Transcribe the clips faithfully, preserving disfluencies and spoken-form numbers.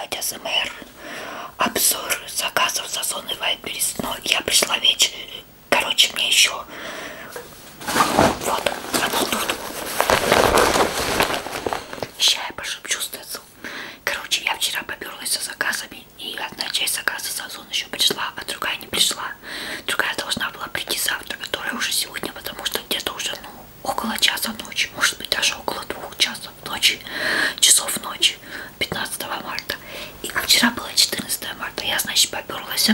сделать АСМР обзор заказов с Озон и Вайберис, но я пришла вечером. Короче, мне еще вот оно тут. Сейчас я пошепчу стецу. Короче, я вчера поберлась за заказами, и одна часть заказа с Озон еще пришла, а другая не пришла. Другая должна была прийти завтра, которая уже сегодня, потому что где-то уже ну около часа ночи, может быть даже около двух часов ночи, часов ночи, пятнадцатого марта. И вчера было четырнадцатое марта, я, значит, поперлась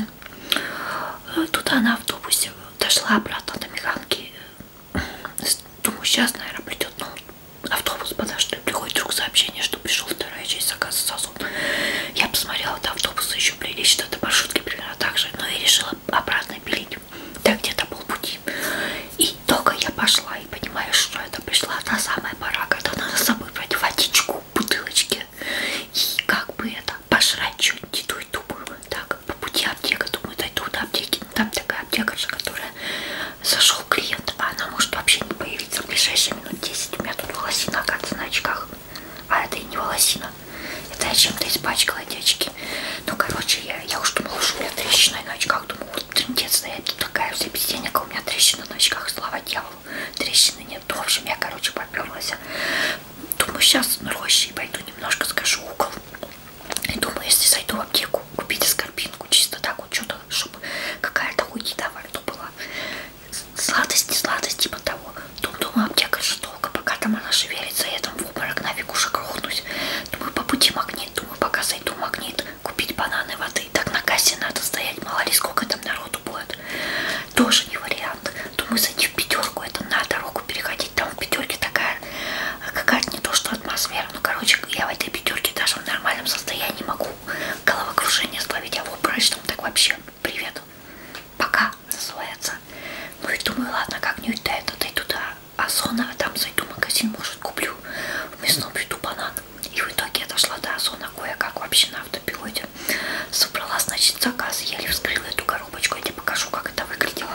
туда на автобусе, дошла обратно до Механки. Думаю, сейчас, наверное, придет, ну, автобус подожду, и приходит вдруг сообщение, что пришел вторая часть заказа с Озон. Я посмотрела, до автобуса еще прилично, до маршрутки примерно так же, но и решила обратно пилить. Так где-то полпути. И только я пошла и понимаю, что это пришла та самая пора, когда надо с собой брать водичку в бутылочке и как бы это, пожрать что-нибудь, иду и думаю, так, по пути аптека, думаю, дойду до аптеки, там такая аптекарша, которая зашел клиент, а она может вообще не появиться в ближайшие минут десять. У меня тут волосина, оказывается, на очках, а это и не волосина, это я чем-то испачкала эти очки. Ну, короче, я, я уж думала, что у меня трещина на очках, думаю, вот трындец, я тут такая вся без денег, а у меня трещина на очках, слава дьяволу, трещины нет. Ну, в общем, я, короче, поперлась. Думаю, сейчас на роще и пойду немножко скажу угол. И думаю, если зайду в аптеку, купить аскорбинку, чисто так вот что-то, чтобы какая-то хоть еда во рту была. Сладость, не сладость, типа того. Думаю, аптека же долго, пока там она шевелится, я там в обморок нафиг уже грохнусь. Думаю, по пути Магнит, думаю, пока зайду в Магнит, купить бананы, воды. Так на кассе надо стоять, мало ли сколько там народу будет. Тоже не вариант. Думаю, зайти в пятерку, это на дорогу переходить, там в пятерке такая какая-то не то что атмосфера. Ну, короче, я в этой пятерке даже в нормальном состоянии могу головокружение словить, а в обморочном так вообще привет. Пока называется. Ну и думаю, ладно, как-нибудь до этого дойду до Озона, а там зайду в магазин, может, куплю в мясном ряду банан. И в итоге я дошла до Озона кое-как вообще на автопилоте. Собрала, значит, заказ, еле вскрыла эту коробочку, я тебе покажу, как это выглядело.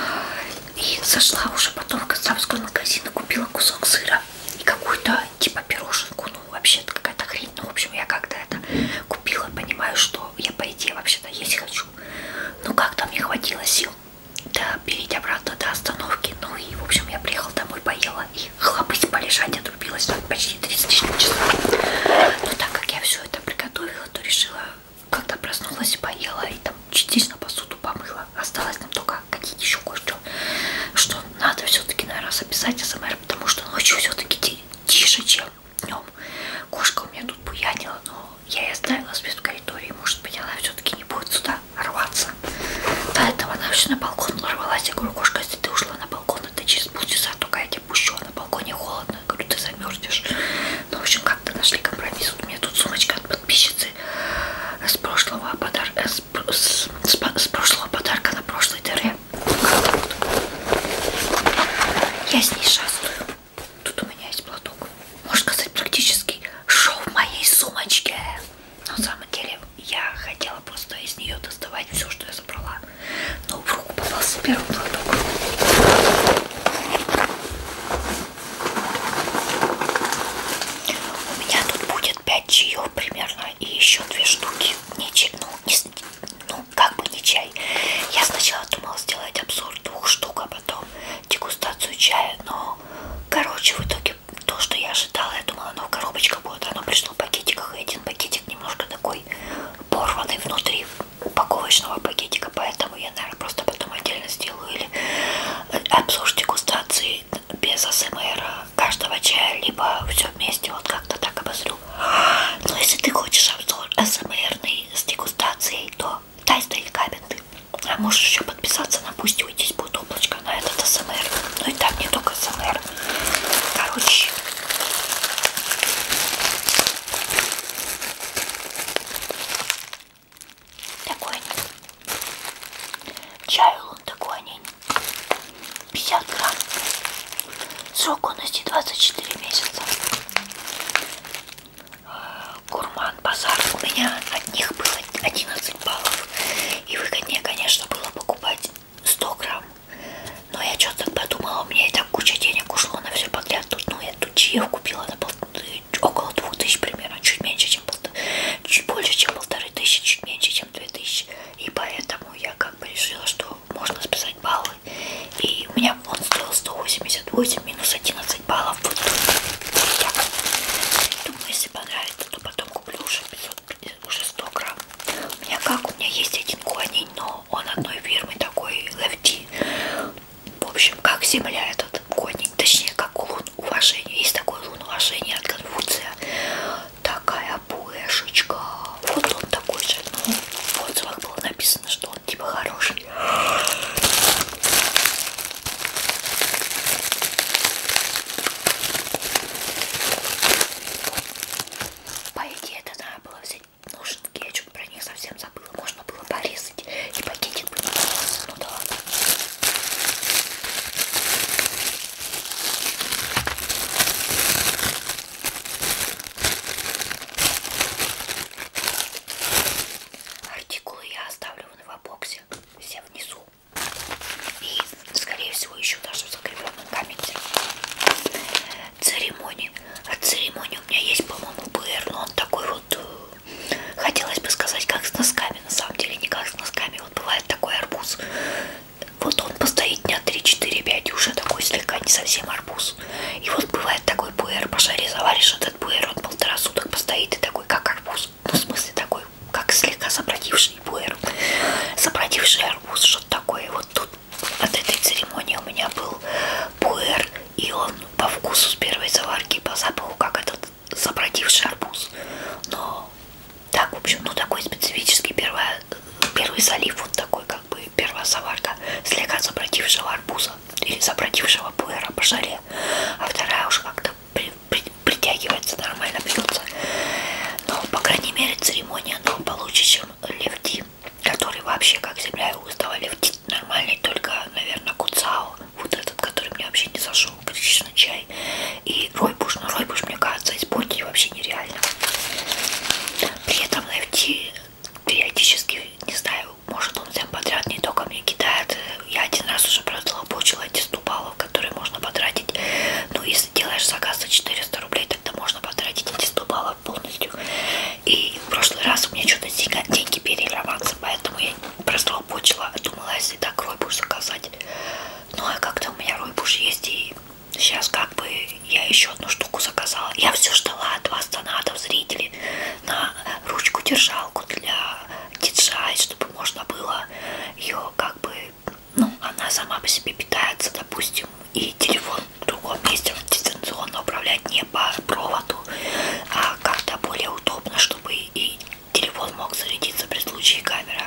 И зашла уже потом в Касапский магазин и купила кусок сыра и какую-то типа пироженку, ну вообще-то какая-то хрень. Ну, в общем, я как-то это купила, понимаю, что я по идее вообще-то есть хочу. Ну, как-то мне хватило сил да, перейти обратно до остановки. Ну и, в общем, я приехала домой, поела и хлопыть, полежать, отрубилась там почти тридцать часов. Но так как я все это приготовила, то решила, когда проснулась, поела и там частично посуду помыла. Осталось нам только какие-то еще кое-что, что надо все-таки, наверное, записать АСМР, потому что ночью все-таки тише, чем днем. Кошка у меня тут буянила, но я ей оставила спец в коридоре, может быть, она все-таки не будет сюда рваться. До этого она все на балкон рвалась. Я говорю, кошка, если ты ушла на балкон, это через полчаса только я тебя пущу, а на балконе холодно. Я говорю, ты замерзнешь. Ну, в общем, как-то нашли компромисс. Вот у меня тут сумочка от подписчицы с прошлого подарка, с, с, с, с прошлого подарка на прошлой дыре. Я с ней шастаю. Тут у меня есть платок. Можно сказать, практически шоу в моей сумочке. Но на самом деле я хотела просто из нее доставать все, что я забрала. Но в руку попался первый платок. У меня тут будет пять чаев примерно и еще две штуки. Не чай, ну, не, ну как бы не чай. Я сначала думала сделать обзор двух штук, а потом дегустацию чая. Но, короче, в итоге то, что я ожидала, я думала, оно в коробочках будет. Оно пришло в пакетиках, и один пакетик немножко такой порванный внутри упаковочного пакетика, поэтому я, наверное, просто потом отдельно сделаю или обзор дегустации без АСМР каждого чая, либо все вместе, вот как-то так обозрю. Но если ты хочешь обзор АСМРный с дегустацией, то дай ставить комменты. А можешь еще подписаться на Бусти, здесь будет облачко на этот АСМР. Ну и там не только АСМР. Короче, такой чай улун такой, пятьдесят грамм. Срок годности двадцать четыре месяца. Гурман Базар. У меня от них было одиннадцать баллов. И выгоднее, конечно, было покупать сто грамм. Но я что-то подумала, у меня и так куча денег ушло на все подряд. Тут, ну, я тут чаев купила на пол... около двух тысяч примерно, чуть меньше, чем пол... чуть больше, чем восемь минус одиннадцать баллов. Вот, вот так. Думаю, если понравится, то потом куплю уже пятьсот, уже сто грамм. У меня как? У меня есть один конень, но он одной фирмы такой лефти. В общем, как земля этот конень. Точнее, как лун уважения. Есть такой лун уважения от Конфуция. Такая пуэшечка. Вот он такой же. Ну, в отзывах было написано, что он типа хороший. По идее, это надо было взять ноженки. Я что-то про них совсем забыла. Можно было порезать. И пакетик бы не остался. Ну да ладно. Артикулы я оставлю в инфобоксе. Все внизу. И, скорее всего, еще даже в закрепленном комменте. Церемонии. От церемонии у меня есть, по-моему, ПР, но он такой вот, хотелось бы сказать, как с носками, на самом деле не как с носками. Вот бывает такой арбуз, вот он постоит дня три-четыре-пять и уже такой слегка не совсем арбуз. И вот бывает такой пуэр, по шаре заваришь этот пуэр, он полтора суток постоит и такой как арбуз. Ну, в смысле такой, как слегка забродивший пуэр, забродивший арбуз, что-то такое. Вот тут от этой церемонии у меня был пуэр, и он по вкусу с первой заварки, по запаху, как этот забродивший арбуз. Но так, в общем, ну такой специфический первая, первый залив, вот такой как бы первая заварка слегка забродившего арбуза или забродившего пуэра по жаре, а вторая уже как-то при, при, притягивается, нормально пьется. Но, по крайней мере, церемония, но получше, чем лефти, который вообще как земля и устава. Лефти нормальный, только, наверное, куцао, вот этот, который мне вообще не зашел, гречишный чай, и ройбуш, но ройбуш, мне кажется, испортить вообще нереально. При этом лефти периодически, не знаю, может он всем подряд не только мне кидает. Я один раз уже прозлобочила эти сто баллов, которые можно потратить. Ну, если делаешь заказ за четыреста рублей, тогда можно потратить эти сто баллов полностью. И в прошлый раз у меня что-то деньги переломаться, поэтому я прозлобочила. Думала, если так ройбуш заказать. Ну, а как-то у меня ройбуш есть, и сейчас как бы я еще одну штуку заказала. Я все ждала от вас, донатов, зрителей, на ручку-держалку для ди джей ай, чтобы можно было ее как бы, ну, она сама по себе питается, допустим, и телефон в другом месте дистанционно управлять не по проводу, а как-то более удобно, чтобы и телефон мог зарядиться при случае камера.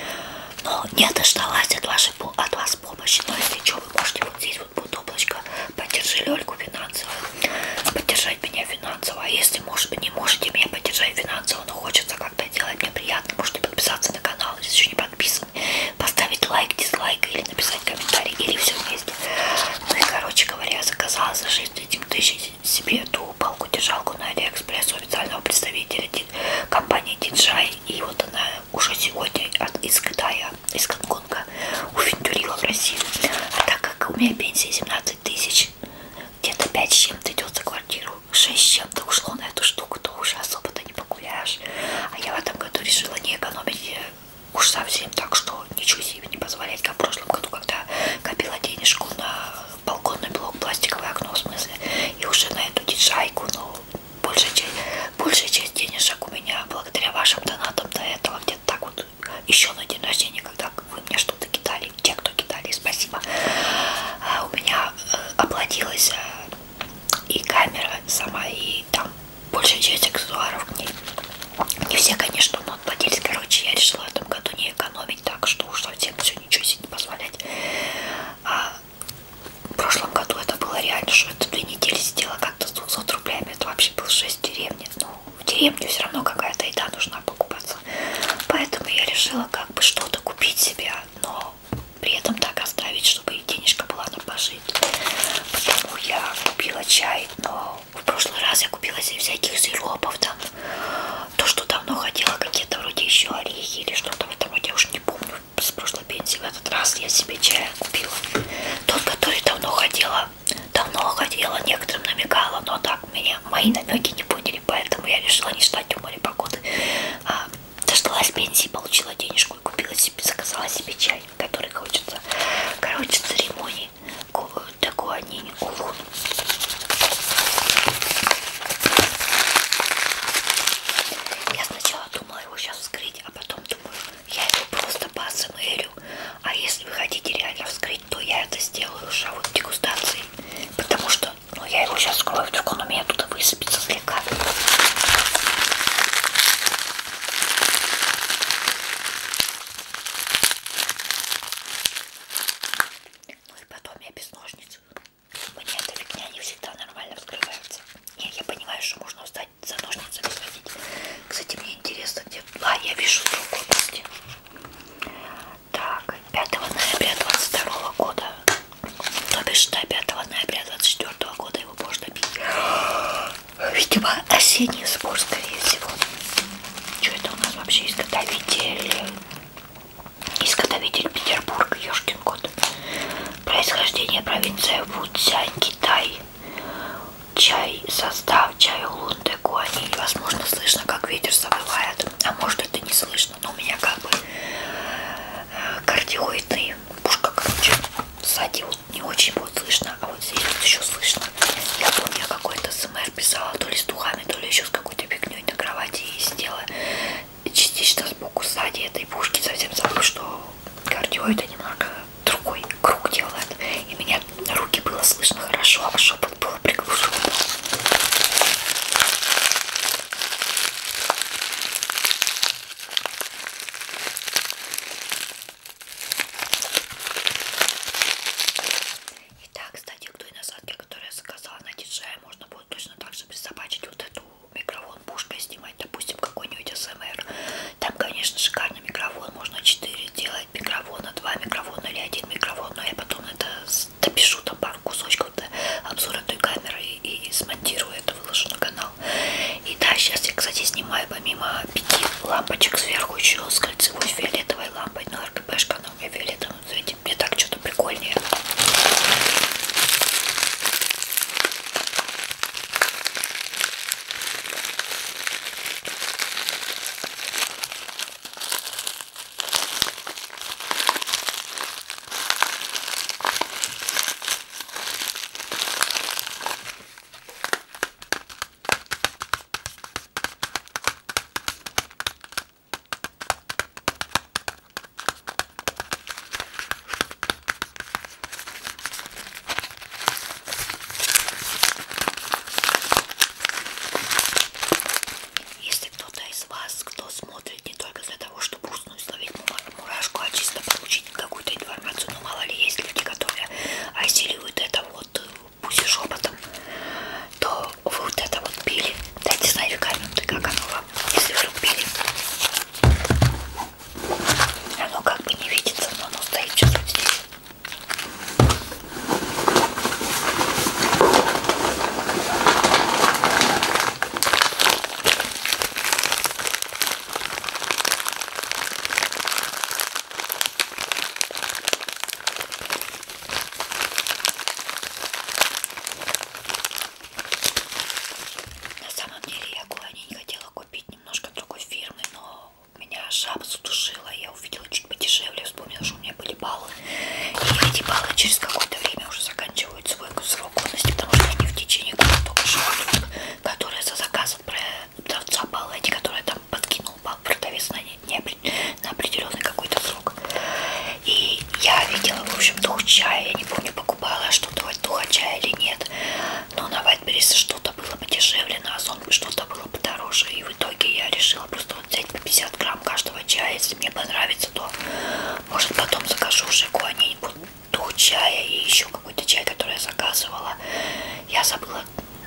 Но не дождалась от, вашей, от вас помощи. Но если что, вы можете вот здесь вот будет облачко. Поддержи Лёльку финансово. Поддержать меня финансово. А если, может быть, не можете меня поддержать финансово, но хочется как-то делать мне приятно, можете подписаться на канал, если еще не подписан. Поставить лайк, дизлайк или написать комментарий, или все вместе. Ну и, короче говоря, я заказала за шесть тысяч себе эту палку-держалку на Алиэкспресс у официального представителя компании ди джей ай. И вот она уже сегодня от, из Китая, из Гонконга увинтюрила в Россию. А так как у меня пенсия семнадцать тысяч, где-то пять с чем-то идет за квартиру, шесть с чем-то ушло на эту штуку, то уже особо-то не погуляешь. А я в этом году решила не экономить уж совсем так, что ничего себе не позволять, как в прошлом году, когда копила денежку на балконный блок, пластиковое окно в смысле, и уже на эту ди джей ай-ку, но большая часть, большая часть денежек у меня благодаря вашим донатам до этого где-то так вот еще на день рождения, когда вы мне что-то кидали, те, кто кидали, спасибо, а у меня э, оплатилась э, и камера сама, и там большая часть аксессуаров к ней. Не все, конечно, но отплатились. Короче, я решила в этом году не экономить так, что уж совсем все ничего себе не позволять. А в прошлом году это было реально, что это две недели сидела как-то с двумястами рублями. Это вообще был шесть в деревне. Ну, в деревне все равно какая-то еда нужна покупаться. Поэтому я решила как бы что-то купить себе, но при этом так оставить, чтобы и денежка была на пожить. Потому я купила чай, но в прошлый раз я купила себе всяких сиропов, там, то, что давно хотела, какие-то вроде еще орехи или что-то в этом роде, я уж не помню, с прошлой пенсии. В этот раз я себе чай купила. Тот, который давно хотела, давно хотела, некоторым намекала, но так меня мои намеки не поняли, поэтому я решила не ждать у моря погоды. А, дождалась пенсии, получила денежку и купила себе, заказала себе чай, который хочется. Короче, церемонии такой гуанинь улун. Я сначала думала его сейчас вскрыть, а потом думаю, я его просто посмырю. А если вы хотите реально вскрыть, то я это сделаю уже вот дегустацией. Потому что, ну, я его сейчас вскрою, вдруг он у меня туда высыпется слегка. Ну и потом я без ножниц. Мне эта фигня не всегда нормально вскрывается. Нет, я понимаю, что можно устать за ножницами сходить. Кстати, мне интересно, где... А, я вижу в другой области. Так, пятого ноября двадцать второго года. То бишь до пятого ноября двадцать четвёртого года его можно пить. Видимо, осенний сбор, скорее всего. Что это у нас вообще? Изготовитель... Изготовитель Петербург, ёшкин кот. Происхождение провинция Фуцзянь, Китай. Чай, состав, чай улун де гуанинь. Возможно, слышно, как ветер завывает. А может, это не слышно, но у меня как бы кардиоидный пушка, короче. Сзади вот не очень будет слышно, а вот здесь вот еще слышно. Я помню, какой-то СМР писала то ли с духами, то ли еще с какой-то фигней на кровати и сидела частично сбоку, сзади этой пушки, совсем забыв, что кардиоида немного другой круг делает. И меня на руки было слышно хорошо, а шепот было приглушен. Итак, кстати, к той насадке, которую я заказала на ди джей, можно будет точно так же присобачить вот эту микрофон пушкой, снимать, допустим, какой-нибудь эс эм эр. Там, конечно, шикарный микрофон, можно четыре делать микрофона, два микрофона или один микрофон, но я потом это допишу, там пару кусочков до обзора той камеры и, и смонтирую это, выложу на канал. И да, сейчас я, кстати, снимаю помимо пяти лампочек сверху еще с кольцевой фиолетовой лампой, но эр гэ бэ-шка она у меня фиолетовая, но знаете, мне так что-то прикольнее. чая, я не помню, покупала что-то от духа чая или нет, но на Вайтберрис что-то было подешевле, на Озон что-то было подороже, и в итоге я решила просто вот взять по пятьдесят грамм каждого чая. Если мне понравится, то может потом закажу уже какой-нибудь дух чая и еще какой-то чай, который я заказывала. Я забыла,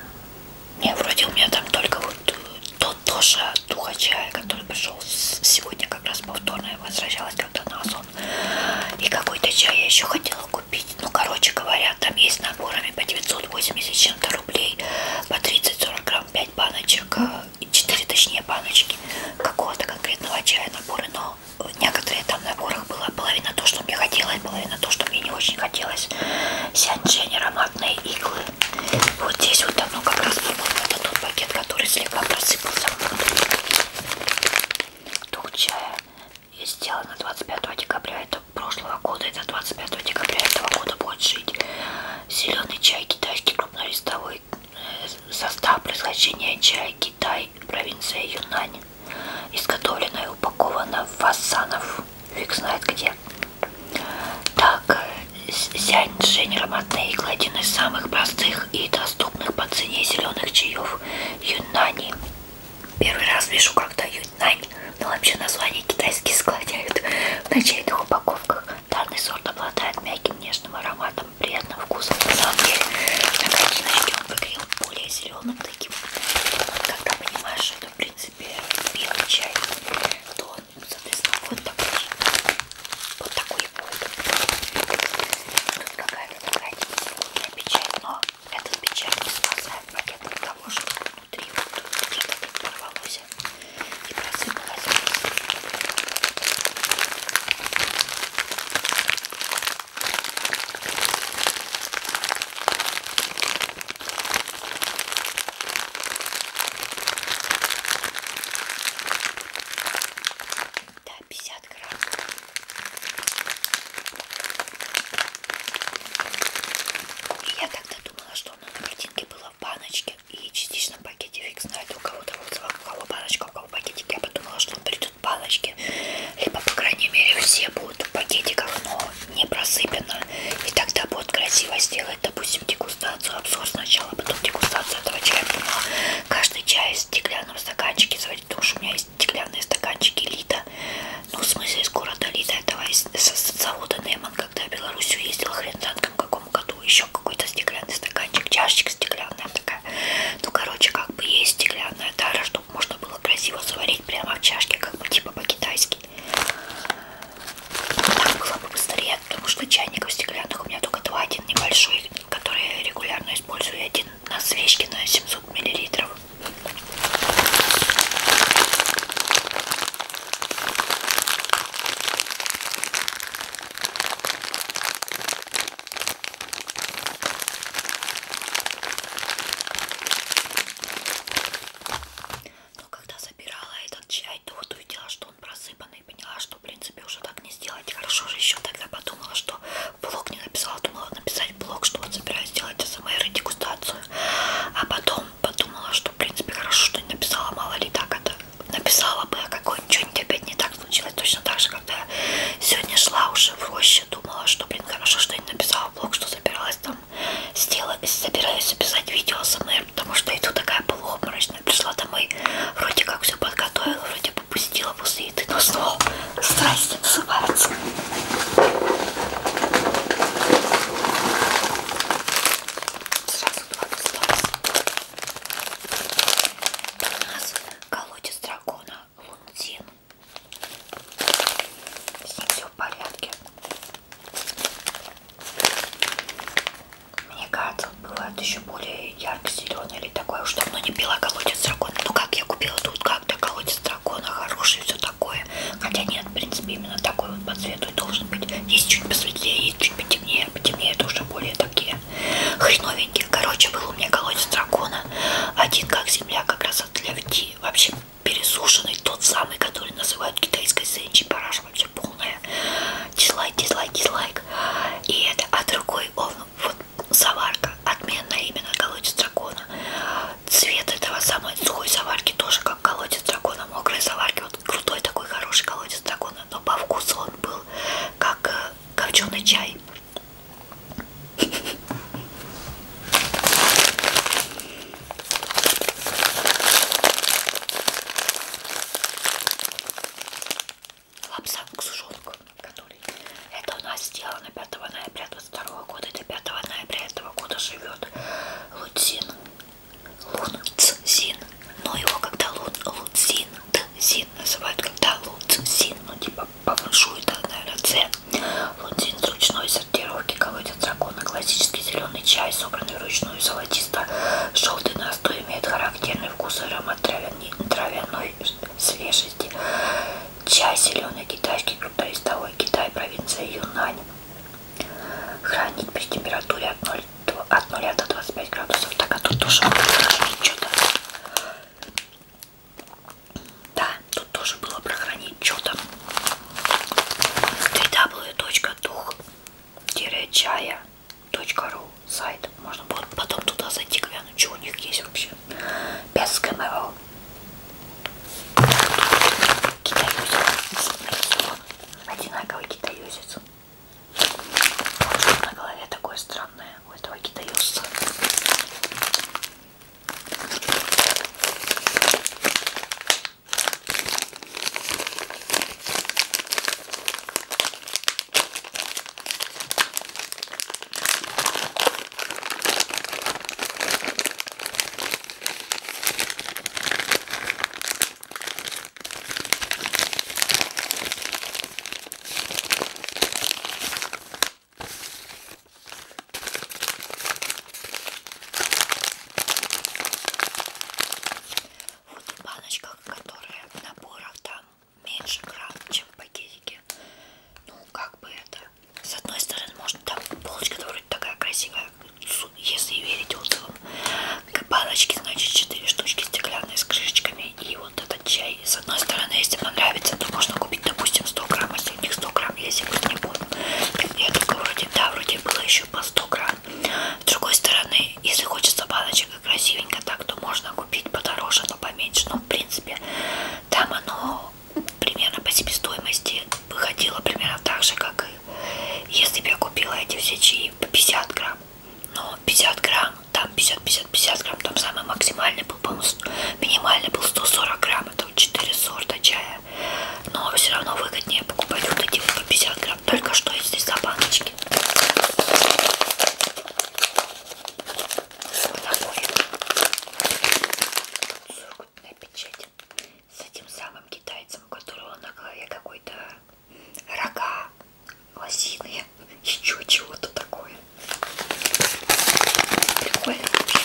не, вроде у меня там только вот тот тоже духа чая, который пришел сегодня как раз повторно, я возвращалась когда на Озон. И какой-то чай я еще хотела купить. Ну, короче говоря, там есть наборами по девятьсот восемьдесят чем-то рублей, по тридцать-сорок грамм, пять баночек, четыре точнее баночки какого-то конкретного чая наборы, но некоторые там наборах было половина то, что мне хотелось, половина то, что мне не очень хотелось. Сянчжэнь, ароматные иглы. Вот здесь вот давно как раз, по-моему, это тот пакет, который слегка просыпался. Дух чая сделано двадцать пятого декабря. Это прошлого года, это двадцать пятого декабря этого года будет жить. Зеленый чай китайский крупнолистовой. Состав происхождения чай Китай, провинция Юнань. Изготовлено и упаковано в Фасанов. Фиг знает где. Так, Сяньчжэнь ароматная игла, один из самых простых и доступных по цене зеленых чаев Юнани. Первый раз вижу, когда Юнань, но вообще название китайские складывают на чайных упаковках. Данный сорт обладает мягким нежным ароматом, приятным вкусом. На самом деле, на картиночке он выглядел более зеленым таким. Когда понимаешь, что это в принципе белый чай, то он, соответственно, вот такой. Вот такой будет. Тут какая-то такая незеленая печать, но этот печать не спасает пакет от того, что внутри вот где-то тут порвалось и просыпалось вниз. Да, пятьдесят грамм. И я тогда думала, что оно на картинке было в баночке и частично в пакете. Фиг знает, у кого-то у кого баночка, у кого пакетик. Я подумала, что он придет в баночке. Либо, по крайней мере, все будут в пакетиках, но не просыпано. И тогда будет красиво сделать, допустим, дегустацию, обзор сначала, потом дегустацию этого чая. Но каждый чай в стеклянном стаканчике заводить, потому что у меня есть стеклянные стаканчики Лида. Ну, в смысле, из города Лида, этого из, из завода Неман, когда в Белоруссию ездила, хрен знает в каком году, еще какой-то стеклянный стаканчик, чашечка стеклянная такая. Ну, короче, как бы есть стеклянная тара, чтобы можно было красиво заварить прямо в чашке, как бы типа по-китайски. Так было бы быстрее, потому что чайников стеклянных у меня только два, один небольшой, который я регулярно использую, и один на свечке на семьсот миллилитров. Но когда забирала этот чай, то вот увидела, что он просыпанный, и поняла, что в принципе уже так не сделать. Хорошо же еще тогда подумала, что блог не написала, думала написать блог, что вот собираюсь сделать АСМР и дегустацию. А потом подумала, что в принципе хорошо, что не написала, мало ли так это. Написала бы, а какой-нибудь что-нибудь опять не так случилось. Точно так же, когда я сегодня шла уже в роще, думала, что, блин, хорошо, что я не написала блог, что собиралась там сделать, собираюсь записать видео АСМР, потому что иду такая полуобморочная, пришла домой, вроде как все подготовила, вроде бы пустила после еды, но снова страсти называется. Сразу два осталось. У нас колодец дракона Лунцин. С ним все в порядке. Мне кажется, бывает еще более ярко-зеленый или такой. Уж давно не пила колодец дракона. Ну как я купила тут как-то колодец дракона хороший, все такое. Хотя нет, в принципе, именно такой вот по цвету и должен быть. Есть чуть посветлее, есть чуть потемнее. Потемнее это уже более такие хреновенькие. Короче, был у меня колодец дракона. Один как земля, как раз от левти. Вообще пересушенный, тот самый, который называют китайской сенчи. Параша вообще полная. Дизлайк, дизлайк, дизлайк. И это, а другой, он вот заварка, отменная именно колодец дракона. Цвет этого самой сухой заварки тоже как колодец дракона, мокрой заварки, вот крутой такой хороший колодец дракона, но по вкусу он был как э, копченый чай. Лапсан к сушонку, который это у нас сделано пятого ноября двадцать второго года, до пятого ноября этого года живет Лунцин. Лунцин. Но его когда Лун, Лунцин, Цин называют, когда Лунцин, ну типа по фэншуй, да, наверное, Ц. Лунцин с ручной сортировки, колодец дракона, классический зеленый чай, собранный вручную, золотисто-желтый настой, имеет характерный вкус и аромат травяной, травяной свежести. Чай зеленый китайский крупнолистовой, Китай, провинция Юнань. Хранить при температуре от ноля, от ноля до двадцати пяти градусов. Так, а тут тоже что-то. Да, тут тоже было про чая точка ру сайт. Можно будет потом туда зайти, глянуть, что у них есть вообще. Без ГМО. Китаюзец. Одинаковый китаюзец. Что на голове такое странное у этого китаюзца. Баночках, которые в наборах там меньше грамм, чем в пакетике. Ну, как бы это. С одной стороны, можно там полочка вроде такая красивая, если верить отзывам. Баночки, значит, четыре штучки стеклянные с крышечками. И вот этот чай. С одной стороны, если понравится, то можно купить, допустим, сто грамм, если у них сто грамм, если я не помню. Я только вроде, да, вроде было еще по сто грамм. С другой стороны, если хочется баночек красивенько так, то можно купить подороже, но поменьше. Но в принципе там оно примерно по себестоимости выходило примерно так же, как и если бы я купила эти все чаи по пятьдесят грамм. Но пятьдесят грамм, там пятьдесят пятьдесят пятьдесят грамм, там самый максимальный был, по-моему, минимальный был сто сорок грамм, это четыре сорта чая. Но все равно выгоднее покупать вот эти вот по пятьдесят грамм. Только что есть здесь за баночки. Печать с этим самым китайцем, у которого на голове какой-то рога, лосиные, еще чего-то такое. Прикольно вообще.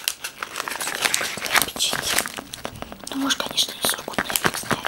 Печать. Ну, может, конечно, не сургутная, фиг знает.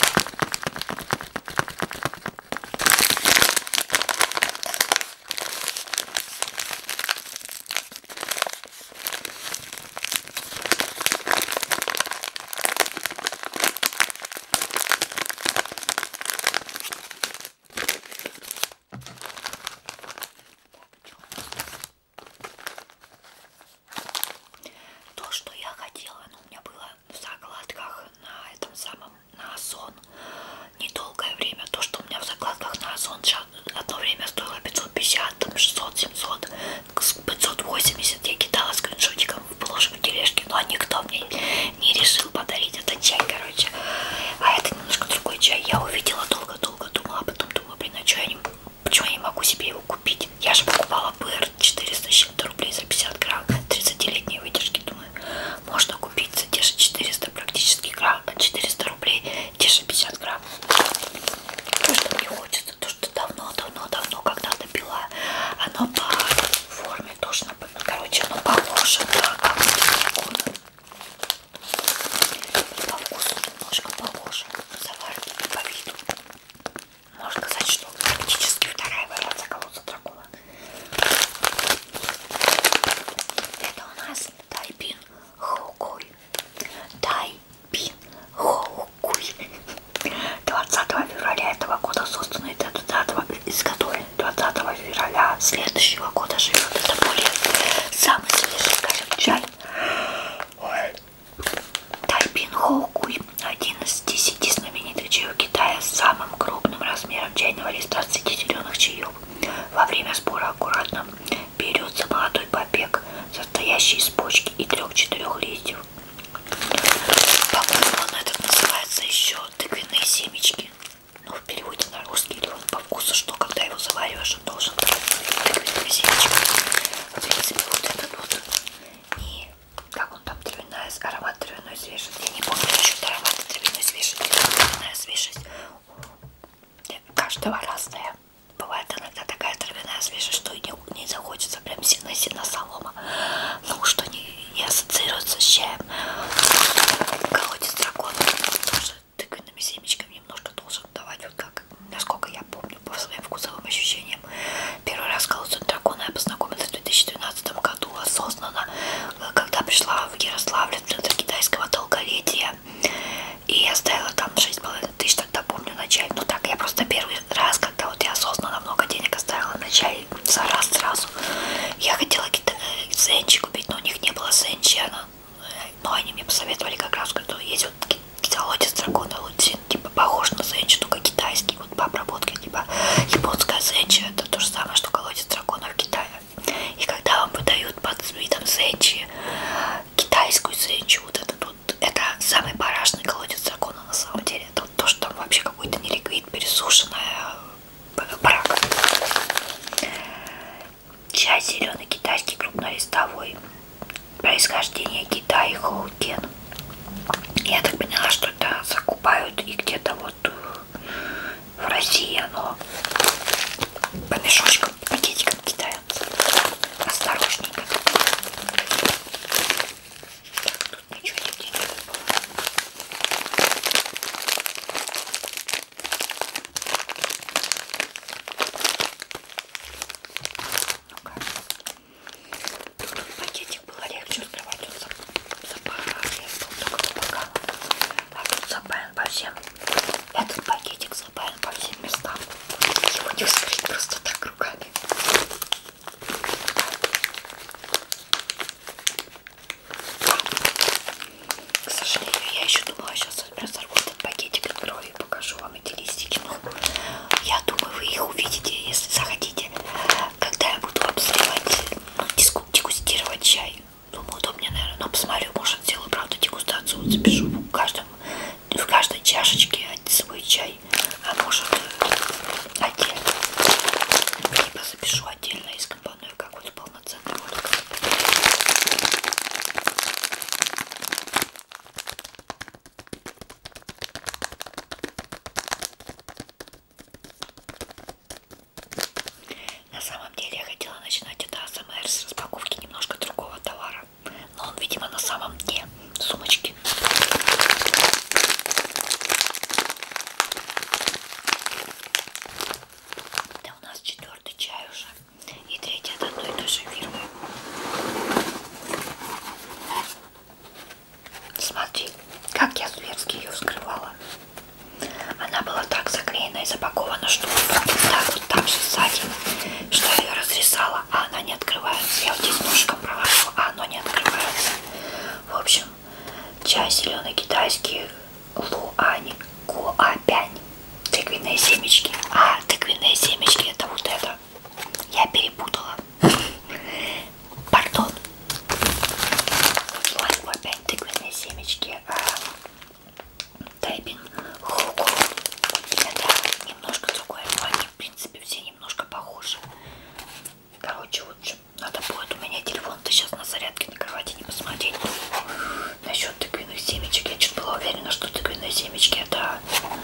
То, что я хотела, но у меня было в закладках на этом самом, на Озон недолгое время. То, что у меня в закладках на Озон одно время стоило пятьсот пятьдесят, там шестьсот, семьсот, пятьсот восемьдесят. Я кидала скриншотиком в положенной тележке, но никто мне не решил подарить этот чай, короче. А это немножко другой чай. Я увидела долго-долго, думала, а потом думала, блин, а что я не, почему я не могу себе его купить? Я же покупала ПР четыреста с чем-то рублей за пятьдесят грамм, тридцатилетней выдержки, думаю, можно купить за те же четыреста практически грамм, четыреста рублей, те же пятьдесят грамм. То, что мне хочется, то, что давно-давно-давно когда-то пила, оно по форме тоже, короче, оно похоже на какой-то. По вкусу немножко похоже на заварки, по виду. Можно сказать, что практически вторая вариация колодца дракона. Это у нас Тайпин Хоукуй. Тайпин Хоукуй. двадцатого февраля этого года созданный, двадцатого изготовлен двадцатого февраля следующего года живет. Это более самый свежий, скажем, чай. Тайпин Хоукуй один из десяти знаменитых чаев Китая с самым крупным размером чайного листа среди зеленых чаев. Во время сбора аккуратно берется молодой побег, состоящий из почки и трех-четырех листьев. По-моему, он этот называется еще тыквенные семечки. Ну, в переводе на русский, или он по вкусу, что когда его завариваешь, он должен быть тыквенными семечками. В принципе, вот этот вот не... Как он там, травяная, аромат травяной свежести. Я не помню насчет аромата травяной свежести. Травяная свежесть каждого разная. Бывает иногда такая травяная свежесть, что и не, не захочется прям сильно-сильно солома. Ну, что не, не ассоциируется с чаем. Колодец дракона тоже тыквенными семечками немножко должен давать, вот как, насколько я помню, по своим вкусовым ощущениям. Первый раз с колодцем дракона я познакомилась в две тысячи двенадцатом году осознанно, когда пришла в Ярославль в центр китайского долголетия. И я ставила там шесть с половиной тысяч, тогда помню, на чай. Ну так, я просто первый раз, когда вот я осознанно много денег оставила на чай, за раз оно по мешочкам, пакетикам кидается. Осторожненько. Так, тут ничего нигде не было. Ну-ка. Тут пакетик было легче открывать, он запаян только по бокам. А тут запаян по всем. Этот пакетик запаян по всем местам. Его не вскрыть просто так руками. К сожалению, я еще думала, сейчас разорву этот пакетик, открою и покажу вам эти листики. Ну, я думаю, вы их увидите, если захотите, когда я буду обсливать, ну, дегустировать чай. Думаю, удобнее, наверное, но посмотрю, может, сделаю, правда, дегустацию, вот запишу в каждом, в каждой чашечке свой чай, а может, отдельно, либо запишу отдельно и скомпоную какой-то полноценный ролик. На самом деле я хотела начинать это АСМР с распаковки немножко другого товара, но он, видимо, на самом дне сумочки. Это у нас четвертый чай уже и третий от одной и той же фирмы. Смотри, как я зверски ее вскрывала. Она была так заклеена и запакована, что так вот там же сзади, что я ее разрезала, а она не открывается. Я вот здесь ножиком провожу, а оно не открывается. В общем, чай зеленый китайский Луань Гуабянь. Тыквенные семечки. А, тыквенные семечки это вот это. Я перепутала. Пардон. Луань Гуабянь, тыквенные семечки. Тайбин Хуку. Это немножко другое, но они, в принципе, все немножко похожи. Короче, вот надо будет, у меня телефон-то сейчас на зарядке на кровати, не посмотреть. Насчет тыквенных семечек, я что-то была уверена, что тыквенные семечки это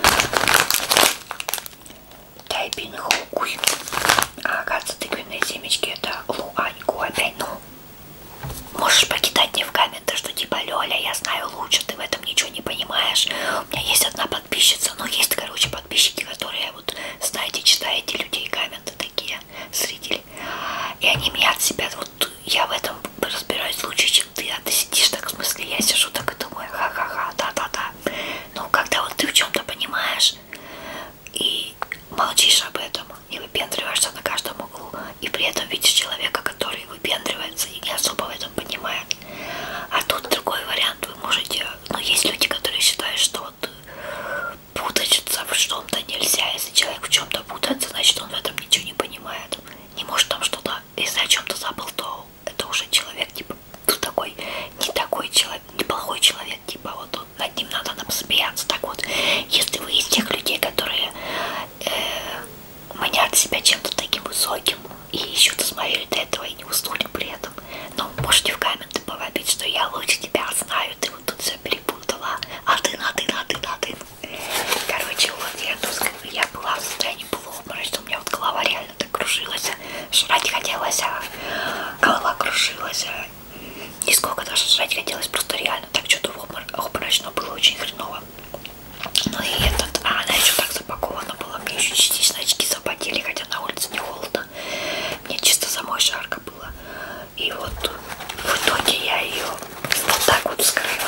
Тайбин Хугуй. А оказывается, тыквенные семечки это Луань Гуабянь. Ну, можешь покидать мне в комменты, что типа Лёля, я знаю лучше, ты в этом ничего не понимаешь. У меня есть одна подписчица, ну есть, короче, подписчики, которые вот, знаете, читаете людей комменты такие, зрители. И они меня от себя, вот я в этом разбираюсь лучше, чем ты, а ты сидишь так, в смысле, я сижу так и думаю, ха-ха-ха, да-да-да. Но когда вот ты в чем-то понимаешь и молчишь об этом, и выпендриваешься на каждом углу, и при этом видишь человека, который выпендривается и не особо в этом понимает. А тут другой вариант, вы можете, ну есть люди, которые считают, что вот путаться в чем-то нельзя, если человек в чем-то путается, значит он в этом ничего не понимает, не может там что-то, если о чем-то забыл, то это уже человек типа, ну такой, не такой человек, неплохой человек, типа вот он, над ним надо нам смеяться. Так вот, если вы из тех людей, которые э, манят себя чем-то таким высоким и еще досмотрели до этого и не уснули при этом, ну, можете в комменты повопить, что я лучше тебя знаю, ты вот тут все перепутала, а ты на ты, на ты, на ты. Короче, вот я тут, я была в состоянии полуобморочного, у меня вот голова реально так кружилась, жрать хотелось, а голова кружилась, а нисколько даже жрать хотелось, просто реально так что-то обморочно было очень хреново. Ну и этот, а она еще так запакована была, мне еще частично очки запотели, хотя на улице не холодно, мне чисто самой жарко было. И вот в итоге я ее вот так вот вскрыла.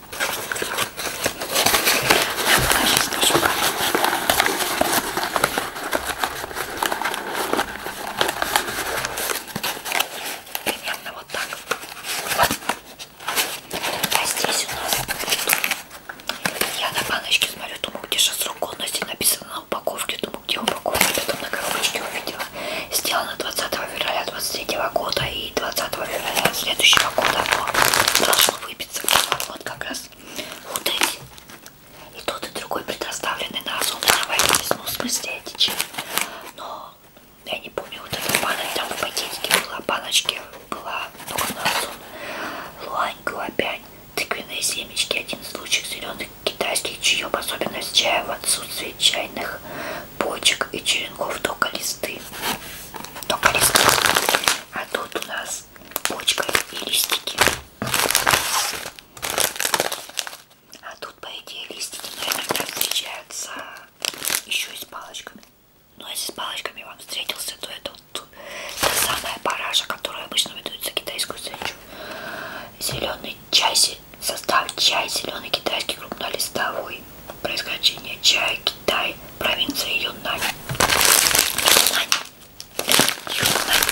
Я даже скажу как. Примерно вот так. А здесь у нас я на баночке смотрю, думаю, где же срок годности написано на упаковке, думаю, где упаковка, потом на коробочке увидела. Сделано двадцатого февраля двадцать третьего года и двадцатого февраля следующего года оно должно выпиться. Вот как раз вот эти. И тот, и другой предоставлены на Озон навалились, ну в смысле эти чай. Но я не помню, вот эта баночка, там в пакетике была, баночки была только на Озон. Луань Гуабянь, тыквенные семечки, один из лучших зеленых китайских чаев, особенность чая в отсутствии чайных почек и черенков только листы. Только листы. А тут у нас почка и листики. А тут, по идее, листики, но иногда встречаются еще и с палочками. Но если с палочками вам встретился, то это вот та самая параша, которая обычно выдают за китайскую сдачу. Зеленый чай, состав чай, зеленый китайский крупнолистовой. Происхождение чая, Китай, провинция Юннань. Юннань. Юннань.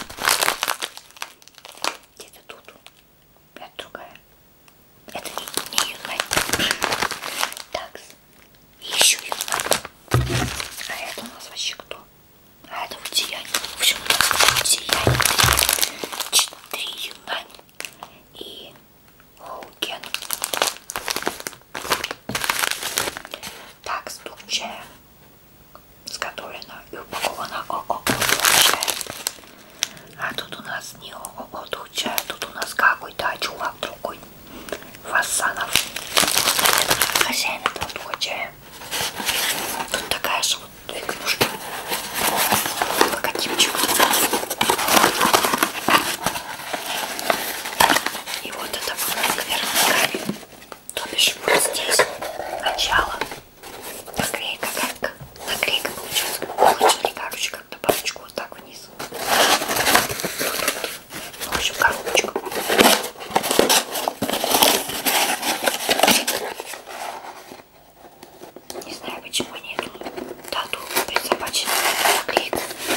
Где-то тут. Это другая. Это не, не Юннань. Так. Еще Юннань. А это у нас вообще кто? А это Фудзиянь. В общем, у нас Фудзиянь. Четыре Юннань. И Хоукен. Так, стук чая сготовлено и упаковано ООО чай. А тут у нас не ООО чай, тут у нас какой-то чувак другой. Фасанов. Хозяин этого духа чая. Тут такая же вот фигнушка. Логотипчик. И вот это наверное, то бишь вот здесь начало. Наклейка как наклейка получилась. Положили, короче, как-то палочку вот так вниз. Ну, в общем, коробочку. Не знаю, почему они эту дату присобачили на наклейку.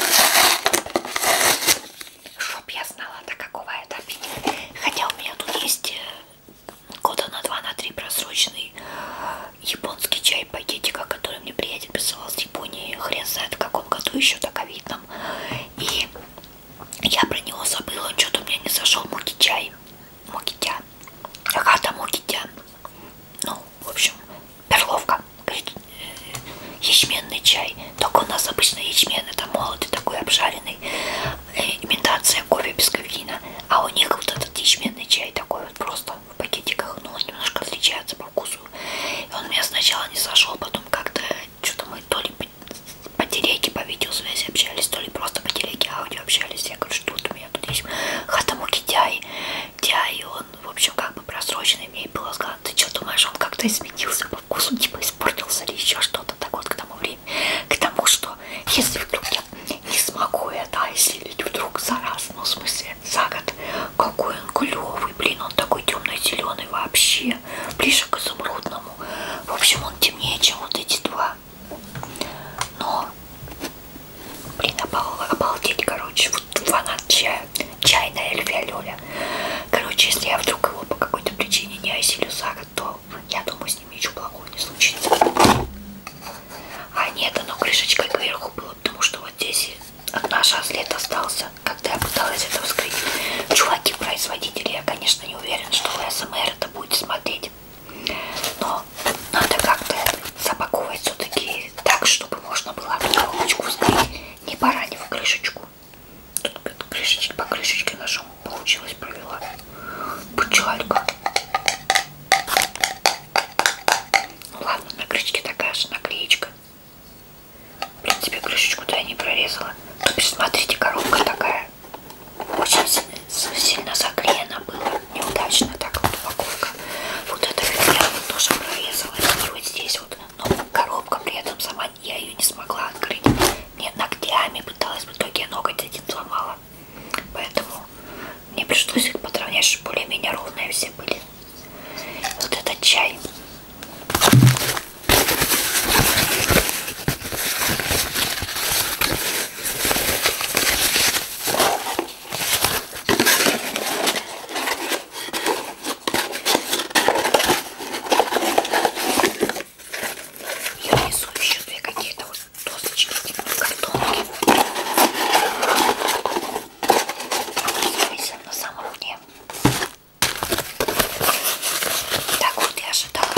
Чтоб я знала, до какого это пить. Хотя у меня тут есть года на два, на три просроченный японский чай в пакетиках, который мне приятель присылал с Японии. Хрен знает в каком году, еще так ковидном. И я про него забыла, он что-то у меня не зашел. Муки чай. Мукитя. Агата Мукитя. Ну, в общем, перловка. Ячменный чай. Только у нас обычно ячмен это молотый, такой обжаренный. Имитация кофе без кофеина. А у них вот этот ячменный чай такой вот просто в пакетиках. Ну, он немножко отличается по вкусу. И он меня сначала не зашел, потом как-то что-то мы то ли по, по телеге, по видеосвязи общались, то ли просто по телеге аудио общались. Я говорю, что вот у меня тут есть Хатамуки Тяй. Тяй, он, в общем, как бы просроченный. Мне и было сказано, ты что думаешь, он как-то изменился по вкусу, типа испортился или еще что-то. Так вот, к тому времени, к тому, что если вдруг я не смогу это, а если вдруг за раз, ну, в смысле, за год, какой он клевый, блин, он такой темно-зеленый вообще, ближе к изумрудному. В общем, он темнее, чем вот эти два. Но, блин, обал, обалдеть, короче, вот фанат чая, чайная эльфия-лёля. Короче, если я вдруг его по какой-то причине не осилю за год, то я думаю, с ним ничего плохого не случится. А нет, оно крышечкой кверху было, потому что вот здесь наш разлет остался, когда я пыталась это вскрыть. Чуваки, производители, я, конечно, не уверен, что в эс эм эр это будет смотреть. Но надо как-то запаковывать все-таки так, чтобы можно было коробочку вскрыть, не поранив крышечку. Тут крышечки по крышечке ножом получилось, провела. Печалька. Ну ладно, на крышечке такая же наклеечка. В принципе, крышечку-то я не прорезала. То бишь, смотрите, коробка такая. Очень сильно заклеена была. Неудачно так вот упаковка. Вот это я вот тоже прорезала. И вот здесь вот. Но коробка при этом сама, я ее не смогла открыть. Нет, ногтями пыталась, в итоге я ноготь один сломала. Поэтому мне пришлось их подровнять, чтобы более-менее ровные все были. Вот этот чай. Ожидала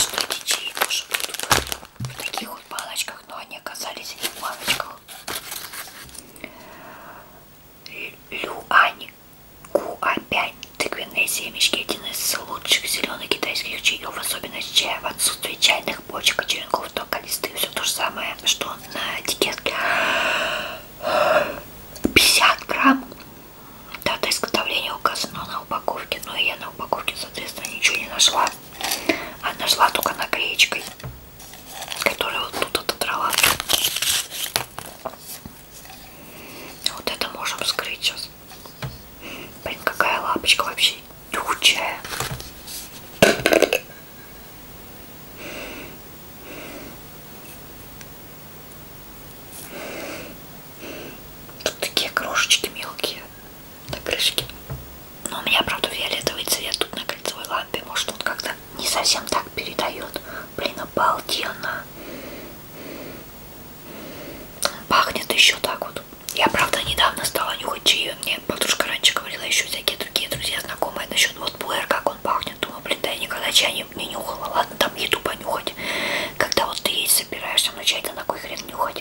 еще так вот. Я, правда, недавно стала нюхать чаи. Мне подружка раньше говорила, еще всякие другие друзья, знакомые насчет вот пуэр, как он пахнет. Думаю, блин, да я никогда чай не, не нюхала. Ладно, там еду понюхать. Когда вот ты есть собираешься, ну чай-то на кой хрен нюхать?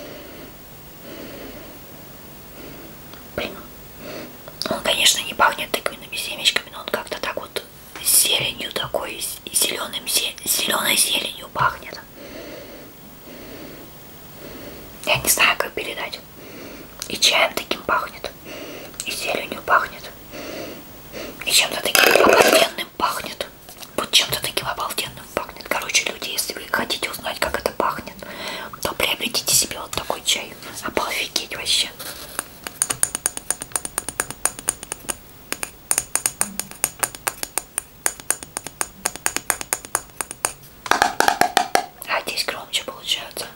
Блин, он, конечно, не пахнет тыквенными семечками, но он как-то так вот зеленью такой, зеленым, зеленой зеленью пахнет. Я не знаю, как передать. И чаем таким пахнет, и зеленью пахнет, и чем-то таким обалденным пахнет. Вот чем-то таким обалденным пахнет. Короче, люди, если вы хотите узнать, как это пахнет, то приобретите себе вот такой чай. Обалфигеть вообще. А здесь громче получается.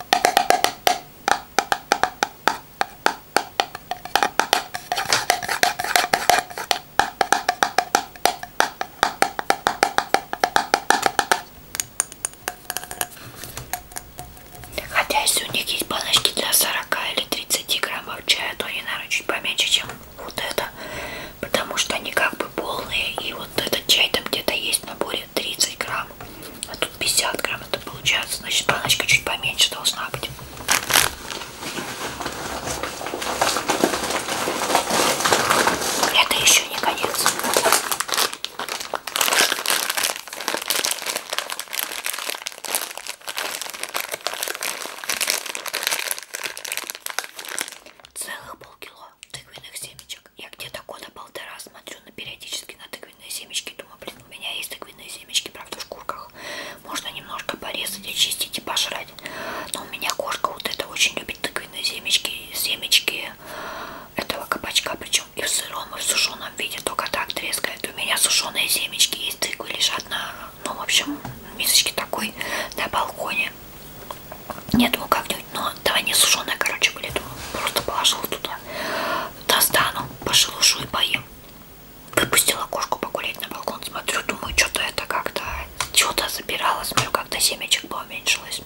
Хотя если у них есть баночки для сорока или тридцати граммов чая, то они, наверное, чуть поменьше, чем вот это. Потому что они как бы полные. И вот этот чай там где-то есть в наборе тридцать грамм. А тут пятьдесят грамм это получается. Значит, баночка чуть поменьше должна быть. Это еще не конец. Целых полкило тыквенных семечек. Я где-то года полтора смотрю на периодически на тыквенные семечки. Думаю, блин, у меня есть тыквенные семечки, правда, в шкурках. Можно немножко порезать, очистить и пожрать. Но у меня кошка вот это очень любит тыквенные семечки. Семечки этого кабачка, причем и в сыром, и в сушеном виде. Только так трескает. У меня сушеные семечки есть, тыквы лежат на, ну, в общем, мисочке такой на балконе. Не думаю, как-нибудь, но да, они сушеные, короче, были. Думаю, просто положил туда. Достану, пошелушу и поем. Выпустила кошку погулять на балкон. Смотрю, думаю, что-то это как-то, что-то забирала. Смотрю, как-то семечек поуменьшилось.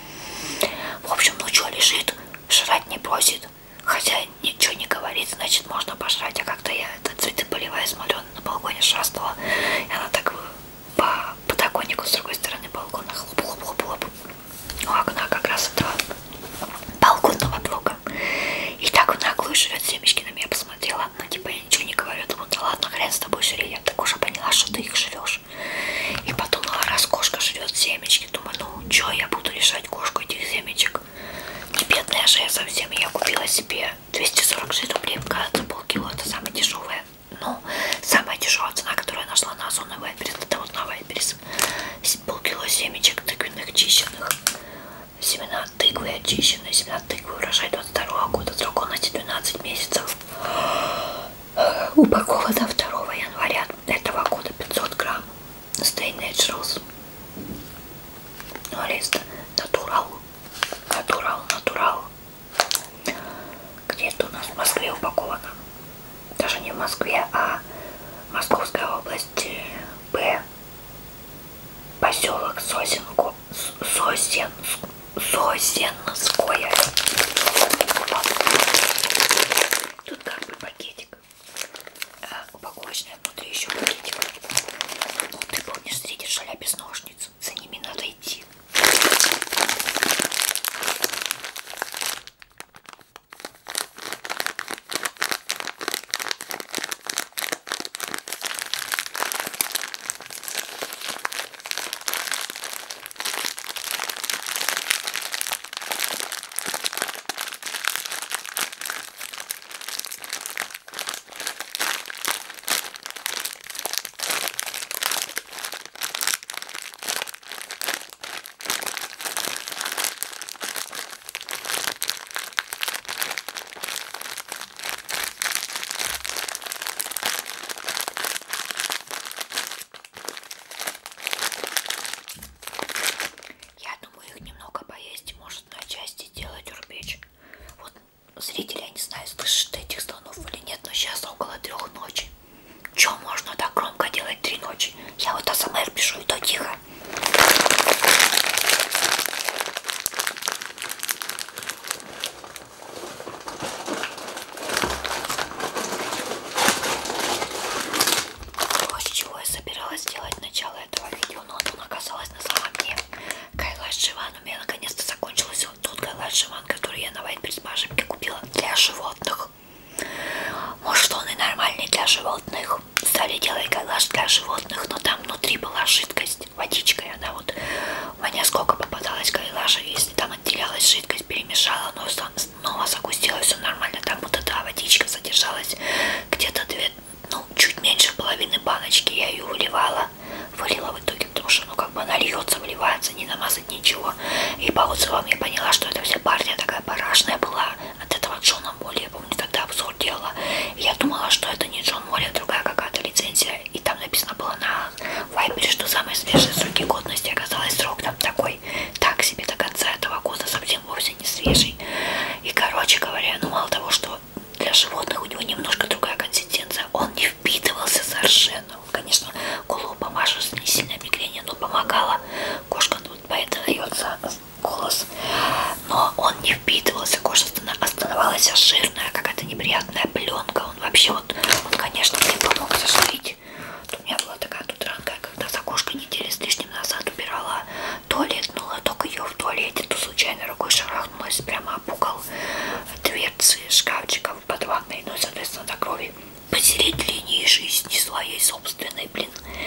В общем, ну что, лежит, жрать не просит. Хотя ничего не говорит, значит, можно пожрать. А как-то я это цветы поливая, смотрю, на балконе шастала. И она так по подоконнику с другой стороны балкона хлоп-хлоп-хлоп-хлоп. У окна как раз этого балконного блока. И так в наглую жрет семечки. На меня посмотрела. Ну, типа, я ничего не говорю. Думаю, да ладно, хрен с тобой жри. Я так уже поняла, что ты их жрешь. И подумала, раз кошка жрет семечки, думаю, ну, что я буду лишать кошку этих семечек? Не бедная же я совсем. Я купила себе двести сорок шесть рублей, кажется, полкило. Это самая дешевая. Ну, самая дешевая цена, которую я нашла на Озон и Вайберис. Это вот на Вайберис. Полкило семечек тыквенных чищенных. Семена тыквы очищенные. Семена тыквы, урожай двадцать второго года. Срок годности двенадцать месяцев. Упакована второго января этого года. пятьсот грамм. Stay Naturals. Ну, лист. Натурал. Натурал, натурал. Где это у нас? В Москве упаковано. Даже не в Москве, а Московская область. Б. Поселок Сосенко. Сосен. Сосенское. Тут как бы пакетик. А, упаковочная внутри еще пакетик. Ну, ты помнишь, встретишь шаля без ножниц. За ними надо идти. Зрители, я не знаю, слышишь ты этих слонов или нет, но сейчас около трех ночи. Че можно так громко делать три ночи? Я вот АСМР пишу, и то тихо. животных. Стали делать кайлаш для животных, но там внутри была жидкость, водичка, и она вот... У меня сколько попадалось кайлаша, если там отделялась жидкость, перемешала, но снова загустилось, все нормально. Там вот эта водичка задержалась где-то две, ну, чуть меньше половины баночки. Я ее выливала, вылила в итоге, потому что, ну, как бы она льется, выливается, не намазать ничего. И по отзывам я поняла, что это вся партия такая парашная была от этого Джона Молли. Я помню, тогда обзор делала. И я думала, что это не Джон Молли, а другая какая-то лицензия. И там написано было на вайбере, что самые свежие сроки годности. Оказалось, срок там такой, так себе, до конца этого года, совсем вовсе не свежий. И, короче говоря, ну, мало того, что для животных у него немножко другая консистенция, он не впитывался совершенно. Он, конечно, голову помажешь, не сильно мигрень, но помогала. Кошка тут поэтому дается голос. Но он не впитывался, кожа оставалась жирная, какая-то неприятная пленка. Он вообще вот, он, конечно, мне помог зашить. У меня была такая тут ранка, когда за кошкой недели с лишним назад убирала туалет, ну лоток ее в туалете, то случайно рукой шарахнулась прямо об угол дверцы шкафчиков под ванной, ну и, соответственно, до крови потереть линии жизни своей собственной, блин.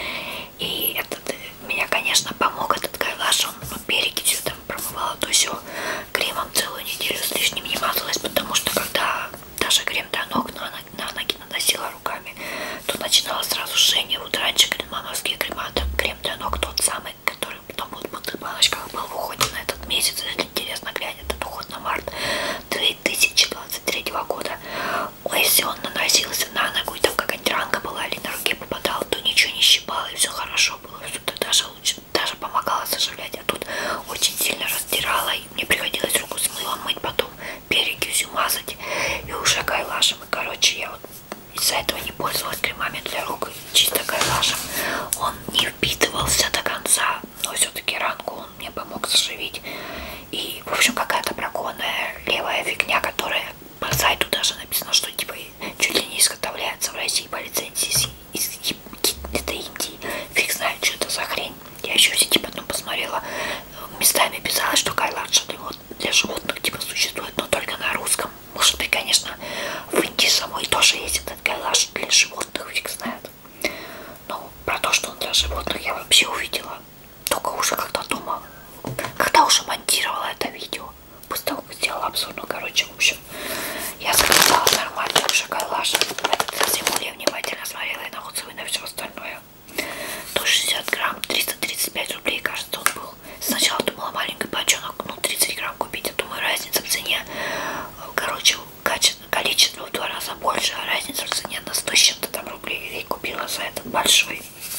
И этот меня, конечно, помог этот кайлаш, он ну, перекисью там промывала, то все кремом целую неделю с лишним не мазалась, потому что когда даже крем для ног на, на ноги наносила руками, то начинала сразу жжение. Вот раньше мамовские крема, крем для ног тот самый, который потом вот в пустых баночках был в уходе на этот месяц, если интересно, глянь, этот уход на март две тысячи двадцать третьего года. Ой, если он наносился на ногу и там какая-нибудь ранка была или на руке попадал, то ничего не щипало и все хорошо было, все даже лучше, даже помогало заживлять, а тут очень сильно раздирала, и мне приходилось руку с мылом мыть, потом перекисью мазать и уже кайлашем. И, короче, я вот из-за этого не пользовалась кремами для рук, чисто кайлашем. Он не впитывался до конца, но все-таки ранку он мне помог заживить. И, в общем, какая-то бракованная левая фигня, которая по сайту даже написано, что типа чуть ли не изготовляется в России по лицензии из, из, из это Индии. Фиг знает, что это за хрень. Я еще в сети потом посмотрела, местами писала, что кайлаш для, вот, для животных типа существует, но только на русском. Может быть, конечно, в Индии самой тоже есть этот кайлаш для животных, фиг знает. Но про то, что он для животных, я вообще увидела только уже когда дома, когда уже монтировала это видео, после того, как сделала обзор. Ну, короче, в общем, я заказала нормально уже кайлаш. Сейчас я более внимательно смотрела и на отзывы, и на все остальное. сто шестьдесят грамм, триста тридцать пять рублей, кажется, он был. Сначала думала маленький бочонок, ну, тридцать грамм купить, я думаю, разница в цене. Короче, количество в два раза больше, а разница в цене на сто с чем-то там рублей. И купила за этот большой.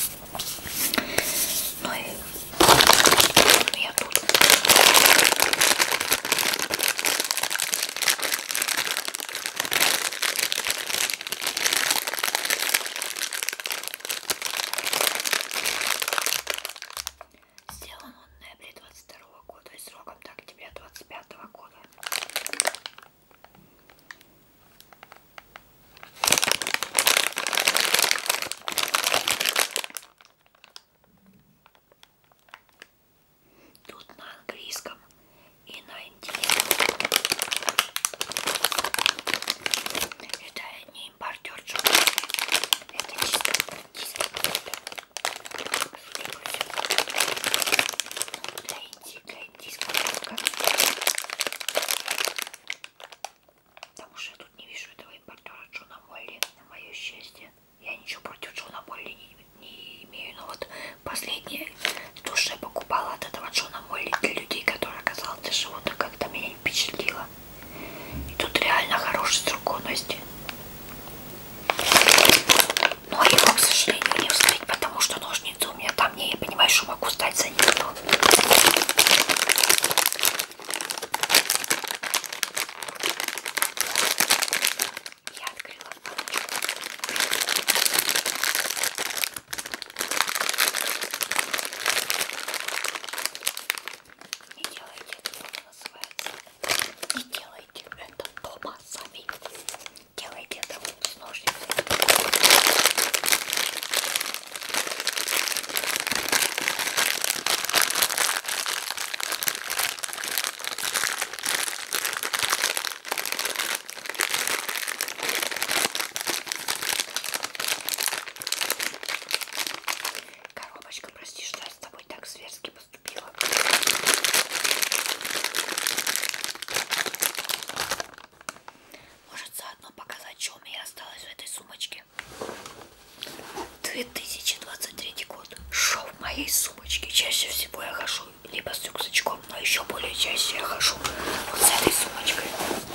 Ну и я тут. Сделан он в ноябре двадцать второго года и сроком до октября двадцать пятого года. Тут на английском и на индийском. Это не импортер Джон, это чисто индийский продукт. Судя по всему, для Индии, для индийского рынка. Потому что я тут не вижу этого импортера Джона Молли, на мое счастье. Я ничего против Джона Молли не, не имею, но вот последнее, то, что я покупала от этого Джона Молли для людей, которые оказалось для животных, как-то меня не впечатлило. И тут реально хороший срок годности. Но его, к сожалению, не вставить, потому что ножницы у меня там не, я понимаю, что могу стать за нее. Я открыла баночку. Не делайте это, как называется. Не делайте это дома сами. своей сумочке. Чаще всего я хожу либо с рюкзачком, но еще более чаще я хожу вот с этой сумочкой.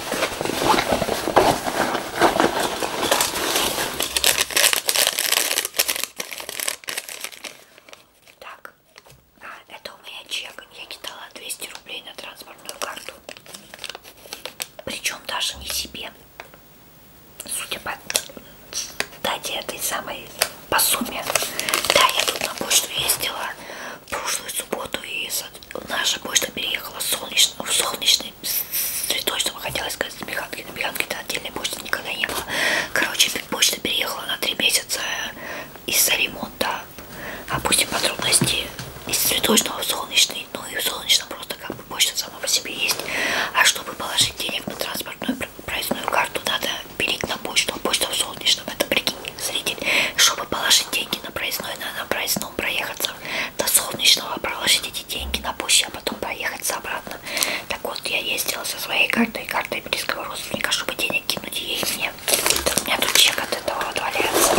Так, а, это у меня чек. Я кидала двести рублей на транспортную карту. Причем даже не себе. Судя по дате этой самой по сумме. Да, я тут на почту ездила в прошлую субботу, и наша почта переехала в солнечный, в солнечный цветочного, хотела сказать, с Механки. На Механке-то отдельной почты никогда не было. Короче, почта переехала на три месяца из-за ремонта. Опустим подробности. Из цветочного в солнечный, ну и в солнечном просто как бы почта сама по себе есть. А чтобы положить денег на транспортную проездную карту, надо перейти на почту. Почта в солнечном, это прикинь, зритель. Чтобы положить деньги на проездной, надо на проездном проехаться до солнечного, положить эти деньги на почте, а потом проехаться обратно. Так вот, я ездила со своей картой, картой близкого родственника, чтобы денег кинуть ей и мне. У меня тут чек от этого вот валяется.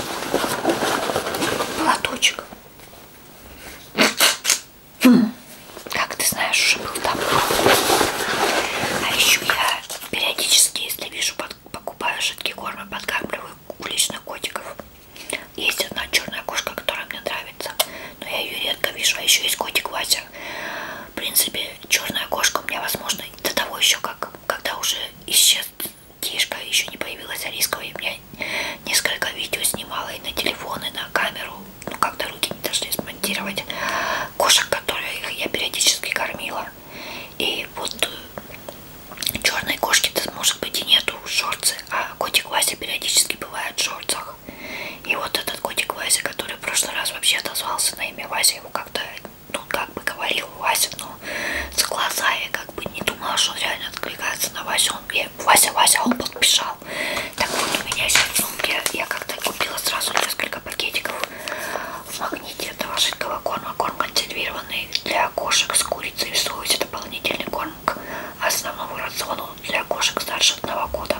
Платочек. Как ты знаешь, уже был там. А еще я периодически, если вижу, под, покупаю жидкий корм и подкармливаю уличных котиков. Есть одна черная кошка, которая мне нравится, но я ее редко вижу. А еще есть котик Вася. В принципе, черная кошка у меня, возможно, до того еще, как когда уже исчез Тишка, еще не появилась Арискова, и меня несколько видео снимала и на телефон, и на камеру. Ну, как-то руки не дошли смонтировать. Кошек, которых я периодически кормила. И вот черной кошки-то, может быть, и нету в шорце, а котик Вася периодически бывает в шорцах. И вот этот котик Вася, который в прошлый раз вообще отозвался на имя Вася, его как-то, ну, как бы говорил Вася, но за глаза я как бы не думала, что он реально откликается на Васю. Он мне, Вася, Вася, он подписал. Так вот, у меня сейчас в сумке, я как-то купила сразу несколько пакетиков в Магните этого жидкого корма. Корм консервированный для кошек с курицей и соей. Это дополнительный корм к основному рациону для кошек старше одного года.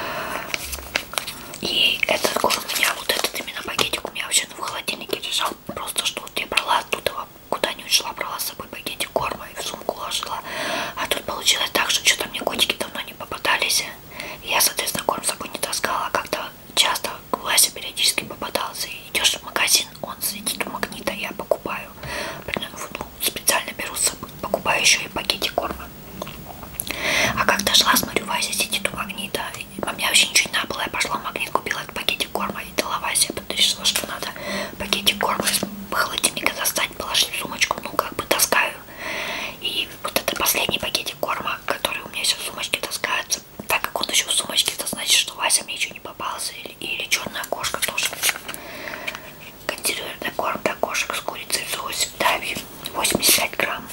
И этот корм у меня, вот этот именно пакетик у меня вообще в холодильнике лежал. Просто что вот я брала оттуда, куда-нибудь шла, брала с собой пакетик корма и в сумку ложила. А тут получилось так, что что-то мне котики давно не попадались. И я, соответственно, корм с собой не таскала. Как-то часто Вася периодически попадался. И идешь в магазин, он сидит у Магнита, я покупаю. Ну, специально беру с собой, покупаю еще и пакетик корма. А когда шла, смотрю, Вася сидит у Магнита. А мне вообще ничего не надо было. Я пошла в Магнит, купила этот пакетик корма и дала Васе. Я потом решила, что надо пакетик корма из холодильника достать, положить в сумочку. Ну, как бы таскаю. И вот это последний пакетик корма, который у меня сейчас в сумочке таскается. Так как он еще в сумочке, это значит, что Вася мне еще не попался. Или, или черная кошка тоже. Консервированный корм для кошек с курицей в соусе Дави. восемьдесят пять грамм.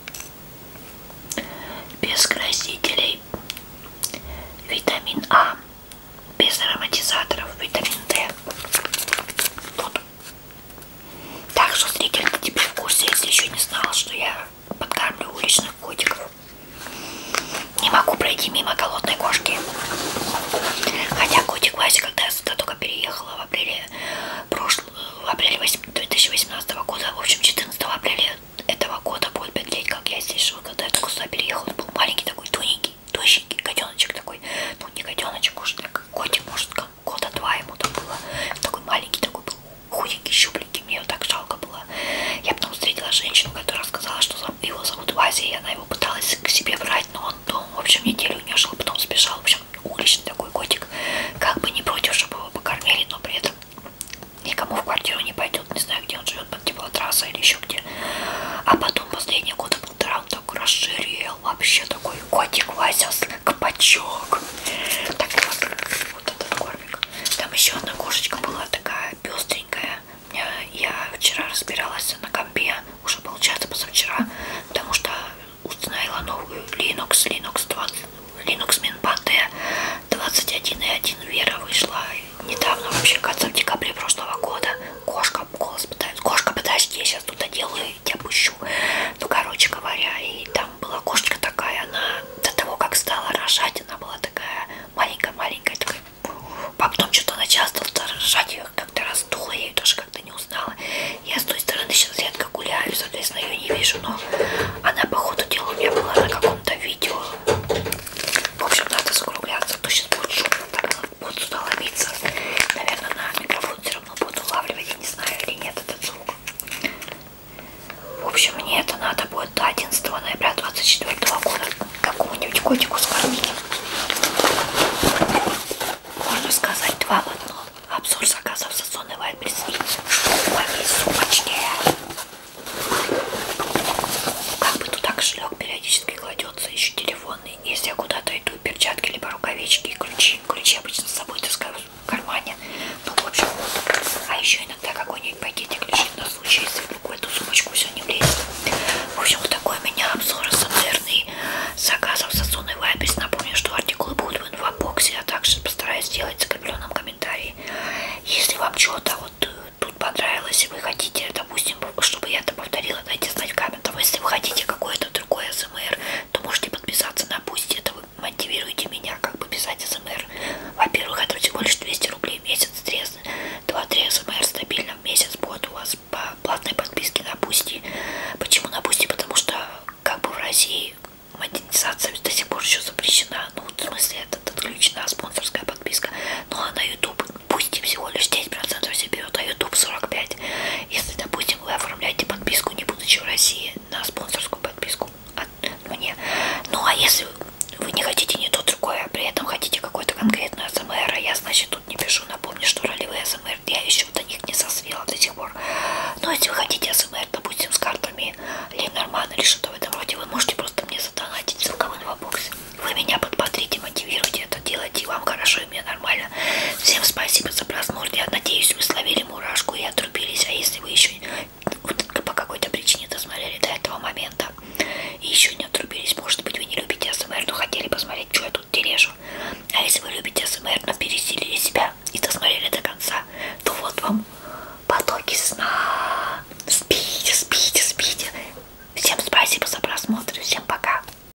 Без красителей. Витамин А. Без ароматизаторов. Витамин Д. Вот. Так что, зритель, ты теперь в курсе, если еще не знал, что я подкармливаю уличных котиков. Не могу пройти мимо голодной кошки. Хотя котик Вася, когда я сюда только переехала в апреле прошлого, в апреле две тысячи восемнадцатого года, в общем, четырнадцатого апреля этого года будет пять лет, как я здесь живу. Когда я только сюда переехала, он был маленький такой, тоненький, тощенький, котеночек такой. Ну, не котеночек, уж так, котик, может, года два ему там было. Такой маленький, такой был худенький, щупленький, мне его так жалко было. Я потом встретила женщину, которая сказала, что его зовут Вася, и она его пыталась к себе брать, но он дома, в общем, неделю не жил, потом сбежал. В общем, уличный такой котик, как бы не против, чтобы его покормили, но при этом никому в квартиру не пойдет, не знаю, где он живет, под теплотрассой или еще где. А потом последние года полтора он так расширел, вообще такой котик Вася с кабачок. Так вот, вот этот кормик. Там еще одна кошечка была такая пестренькая. Я вчера разбиралась на компе, уже получается позавчера, потому что установила новую Linux, Linux двадцать, Linux Mint T двадцать один и один Вера вышла недавно, вообще, кажется, в декабре прошлого года. Кошка, голос пытается. Кошка, подожди, я сейчас тут доделаю и тебя пущу. Ну, короче говоря, и там была кошечка такая, она до того, как стала рожать, она была такая маленькая-маленькая, такая. А потом что-то она часто стала рожать, ее как-то раздула, я ее тоже как-то не узнала. Я с той стороны сейчас редко ключи. Ключи обычно с собой таскаю в кармане. Ну, в общем, вот. А еще иногда какой-нибудь пакетик лежит на случай, если вдруг в эту сумочку все не влезет. В общем, вот такой у меня обзор СМРный заказов с Озоной Вайберс. Напомню, что артикулы будут в инфобоксе, а также постараюсь сделать в закрепленном комментарии. Если вам что-то вот тут понравилось, и вы хотите, допустим, чтобы я это повторила, дайте знать в комментах. Если вы хотите какое-то другое СМР, то можете подписаться на Boosty. Это вы мотивируете меня как бы писать СМР. Во-первых, это всего лишь двести рублей в месяц, два-три СМР стабильно в месяц будет у вас по платной подписке на Boosty. Почему на Boosty? Потому что как бы в России монетизация до сих пор еще запрещена. Ну, в смысле, это отключена спонсорская подписка. Ну, а на YouTube Boosty всего лишь десять процентов себе берет, а YouTube сорок пять процентов. Если, допустим, вы оформляете подписку, не будучи в России, на спонсорскую подписку от мне. Ну, а если вы не хотите ни то, другое, а при этом хотите какой-то конкретный АСМР, а я, значит, тут не пишу. Напомню, что ролевые АСМР, я еще до них не сосвела до сих пор. Но если вы хотите АСМР, допустим, с картами Лейнорман или что-то в этом роде, вы можете просто мне задонатить, ссылка в инфобоксе. Вы меня подбодрите, мотивируйте это делать, и вам хорошо, и мне нормально. Всем спасибо за просмотр. Я надеюсь, вы словили мурашку и отрубились. А если вы еще вот, по какой-то причине досмотрели до этого момента и еще не